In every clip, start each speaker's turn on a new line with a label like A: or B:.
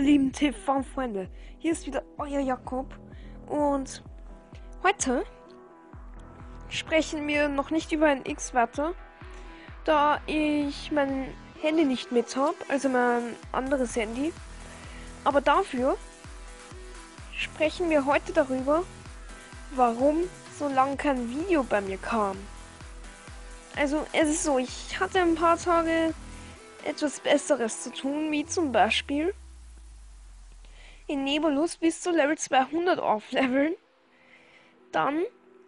A: meine lieben TV-Freunde, hier ist wieder euer Jakob und heute sprechen wir noch nicht über einen X-Werte, da ich mein Handy nicht mit habe, also mein anderes Handy, aber dafür sprechen wir heute darüber, warum so lange kein Video bei mir kam. Also es ist so, ich hatte ein paar Tage etwas Besseres zu tun, wie zum Beispiel in Nebulus bis zu Level 200 aufleveln. Dann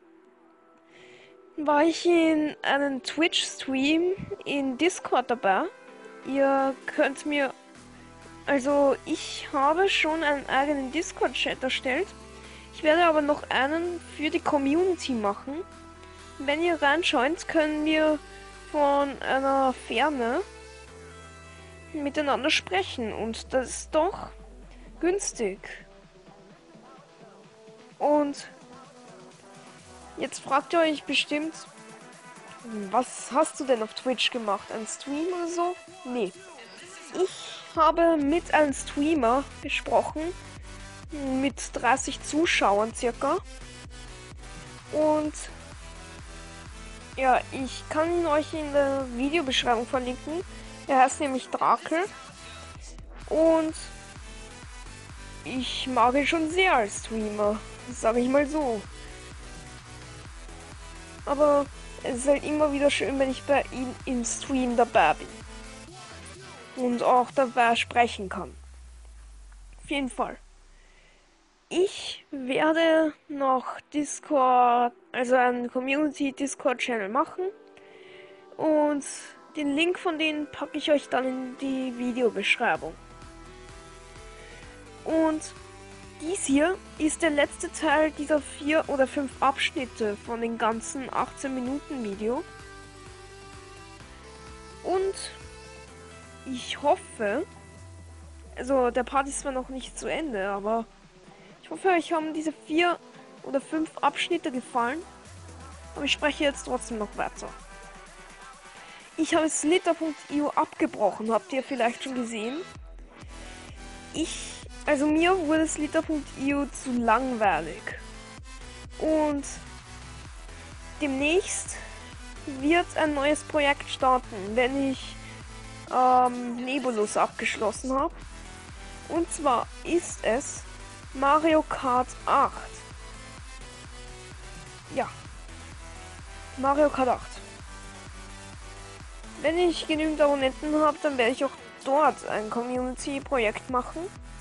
A: war ich in einem Twitch-Stream in Discord dabei. Ihr könnt mir... Also ich habe schon einen eigenen Discord-Chat erstellt. Ich werde aber noch einen für die Community machen. Wenn ihr reinschaut, können wir von einer Ferne miteinander sprechen. Und das ist doch günstig. Und jetzt fragt ihr euch bestimmt, was hast du denn auf Twitch gemacht? Ein Stream oder so? Nee. Ich habe mit einem Streamer gesprochen, mit 30 Zuschauern circa. Und ja, ich kann ihn euch in der Videobeschreibung verlinken. Er heißt nämlich Drakel. Und ich mag ihn schon sehr als Streamer, sage ich mal so. Aber es ist halt immer wieder schön, wenn ich bei ihm im Stream dabei bin. Und auch dabei sprechen kann. Auf jeden Fall. Ich werde noch Discord, also einen Community-Discord-Channel machen. Und den Link von denen packe ich euch dann in die Videobeschreibung. Und dies hier ist der letzte Teil dieser 4 oder 5 Abschnitte von den ganzen 18 Minuten Video. Und ich hoffe, also der Part ist zwar noch nicht zu Ende, aber ich hoffe, euch haben diese 4 oder 5 Abschnitte gefallen. Aber ich spreche jetzt trotzdem noch weiter. Ich habe Slither.io abgebrochen, habt ihr vielleicht schon gesehen. Also mir wurde Slither.io zu langweilig. Und demnächst wird ein neues Projekt starten, wenn ich Nebulus abgeschlossen habe. Und zwar ist es Mario Kart 8. Ja. Mario Kart 8. Wenn ich genügend Abonnenten habe, dann werde ich auch dort ein Community-Projekt machen.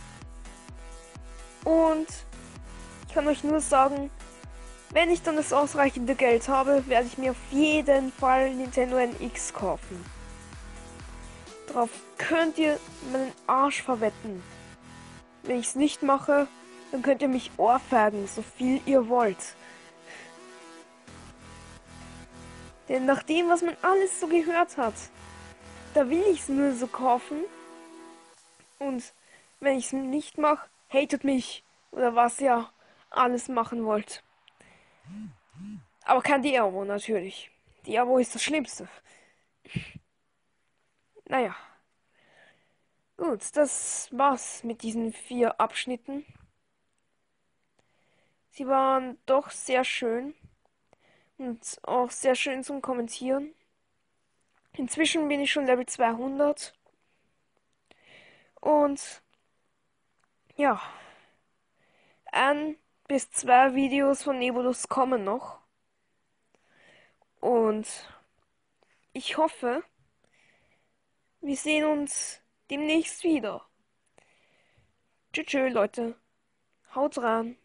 A: Und ich kann euch nur sagen, wenn ich dann das ausreichende Geld habe, werde ich mir auf jeden Fall Nintendo NX kaufen. Darauf könnt ihr meinen Arsch verwetten. Wenn ich es nicht mache, dann könnt ihr mich ohrfeigen, so viel ihr wollt. Denn nach dem, was man alles so gehört hat, da will ich es nur so kaufen. Und wenn ich es nicht mache, hatet mich. Oder was ihr alles machen wollt. Aber kein Diabo natürlich. Diabo ist das Schlimmste. Naja. Gut, das war's mit diesen 4 Abschnitten. Sie waren doch sehr schön. Und auch sehr schön zum Kommentieren. Inzwischen bin ich schon Level 200. Und ja, 1 bis 2 Videos von Nebulus kommen noch. Und ich hoffe, wir sehen uns demnächst wieder. Tschüss, Leute. Haut rein.